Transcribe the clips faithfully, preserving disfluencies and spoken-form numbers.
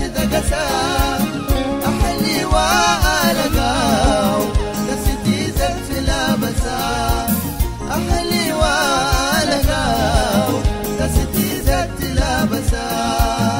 خشد قسا أحلي وألقاو دستي زت لابسا أحلي وألقاو دستي زت لابسا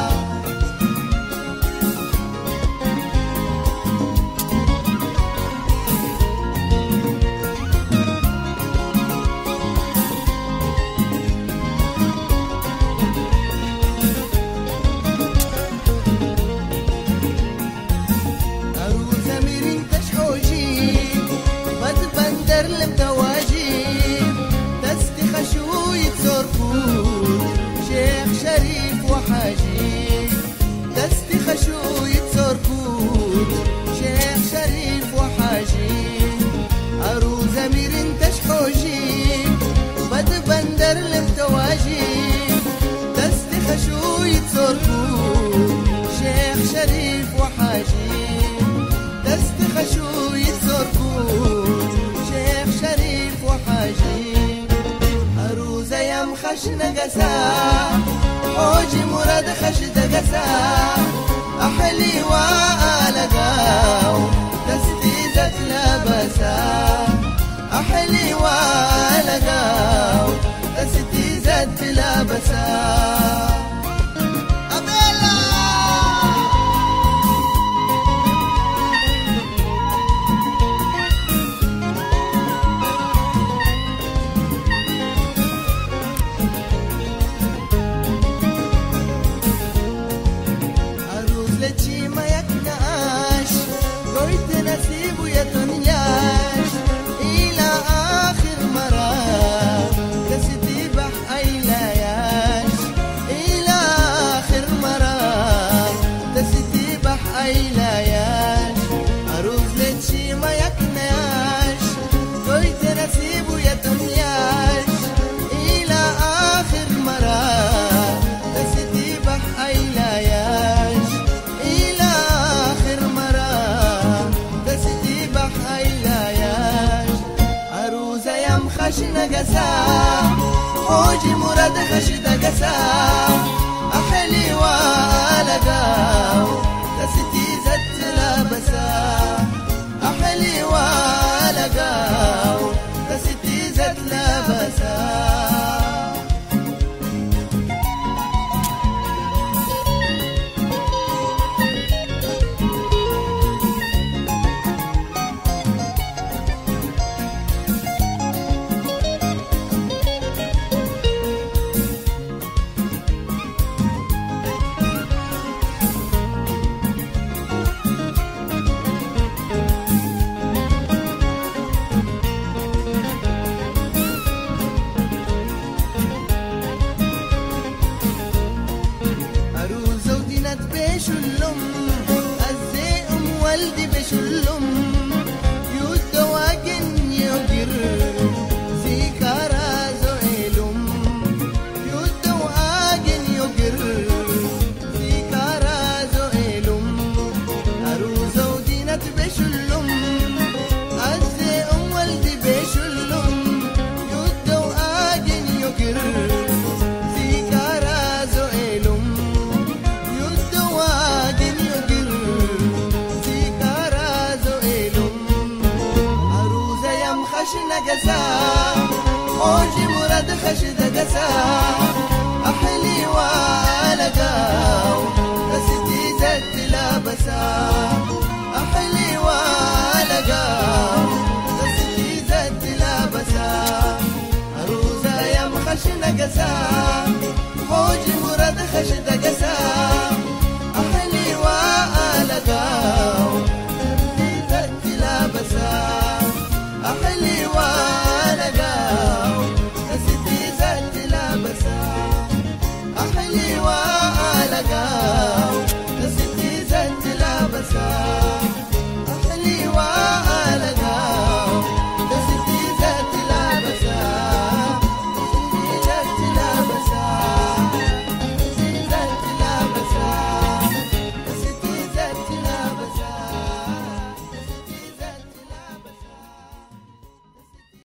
دستي خشو يتصور كوت شيخ شريف وحاجي عروس أمير تشحوجي بد بندر لمتواجي دستي خشو يتصور كوت شيخ شريف وحاجي دستي خشو يتصور كوت شيخ شريف وحاجي عروس يم خشن قسا حوجي مراد خشد قسا أحلي وألقاو دستي زت لابسا أحلي وألقاو دستي زت لابسا خشن قسا حوجي مراد خشد قسا أحلي وألقاو دستي زت لابسا أحلي وألقاو دستي زت لابسا بشلم الزئم والدي بشلم يتواجن يجر زيكارا زويلم يتواجن يجر زيكارا زويلم أروزو دينت بشلم الزئم والدي بشلم يتواجن يجر خشن قسا حوجي مراد خشد قسا أحلي وألقاو دستي زت لابسا أحلي وألقاو دستي زت لابسا أروزا يم خشن قسا حوجي مراد خشد